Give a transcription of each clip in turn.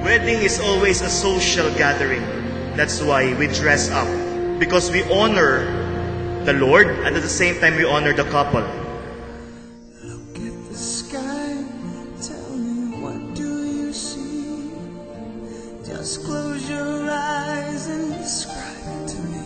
Wedding is always a social gathering. That's why we dress up. Because we honor the Lord and at the same time we honor the couple. Look at the sky, tell me what do you see? Just close your eyes and describe it to me.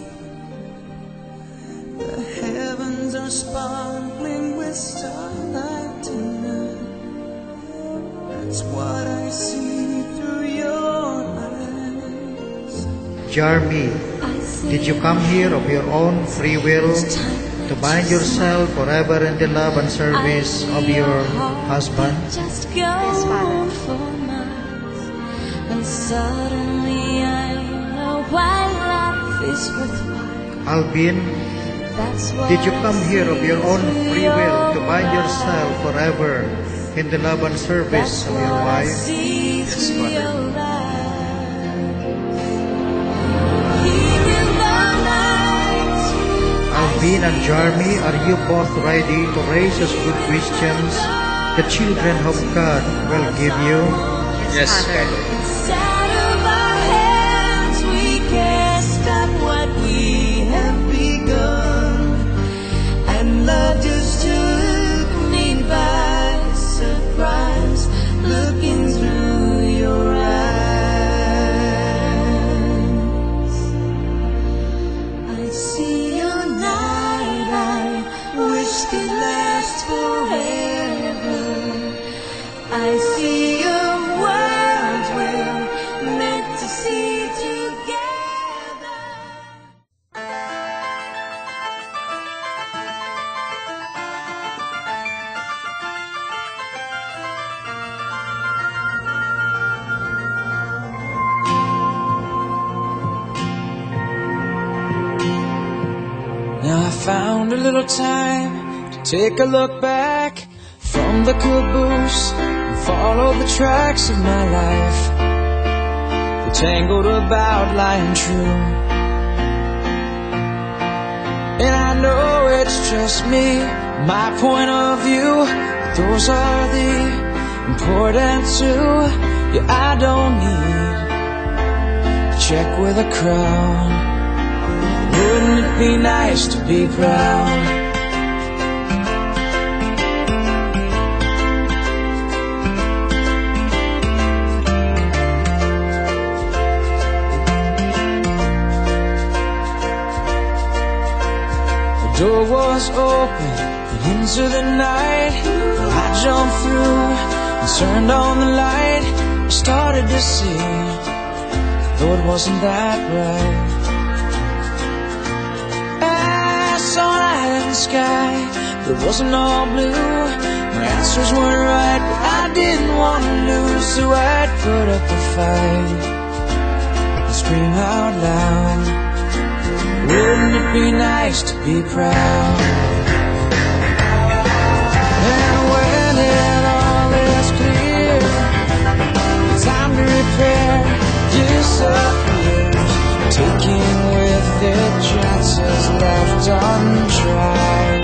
The heavens are sparkling with starlight tonight. That's what I see through your eyes. Jeremy, did you come here of your own free will to bind yourself forever in the love and service of your husband? Yes, Father. And suddenly I know why life is worthwhile. Alvin, did you come here of your own free will to bind yourself forever in the love and service of your wife? Yes, Father. Alvin and Jeremy, are you both ready to raise as good Christians the children of God will give you? Yes, Father. Inside of our hands we can't stop what we have begun. And love just took me by surprise, looking through your eyes. I see your night, I wish could last forever. I see your words we're meant to see together. Now I found a little time to take a look back from the caboose and follow the tracks of my life. They tangled about lying true. And I know it's just me, my point of view, but those are the important two. Yeah, I don't need to check with a crowd. Wouldn't it be nice to be proud? The door was open and into the night. I jumped through and turned on the light. I started to see, though it wasn't that bright. Sky, but it wasn't all blue. My answers weren't right, but I didn't want to lose, so I'd put up a fight and scream out loud. Wouldn't it be nice to be proud? And when it all is clear, time to repair disappears, taking with it chances left untried.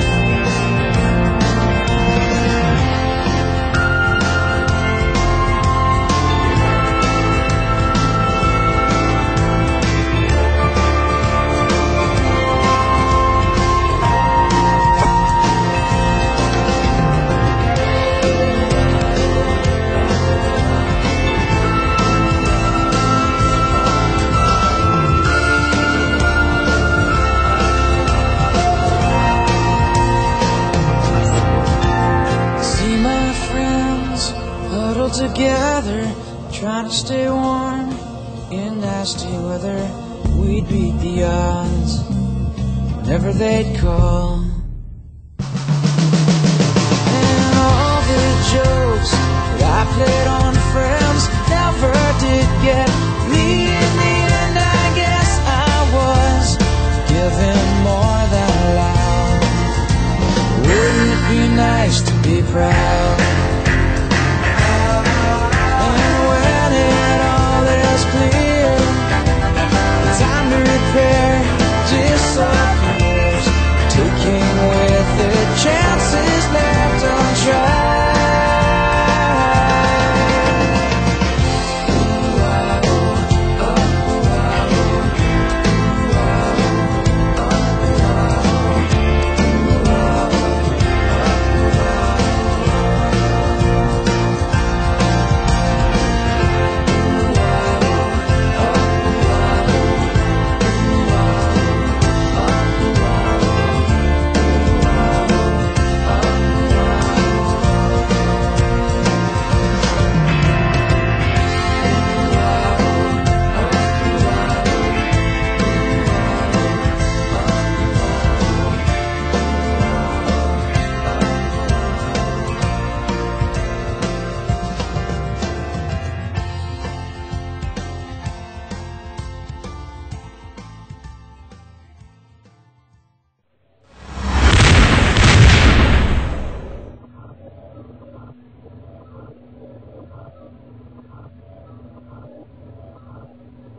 Together, trying to stay warm in nasty weather. We'd beat the odds whenever they'd call.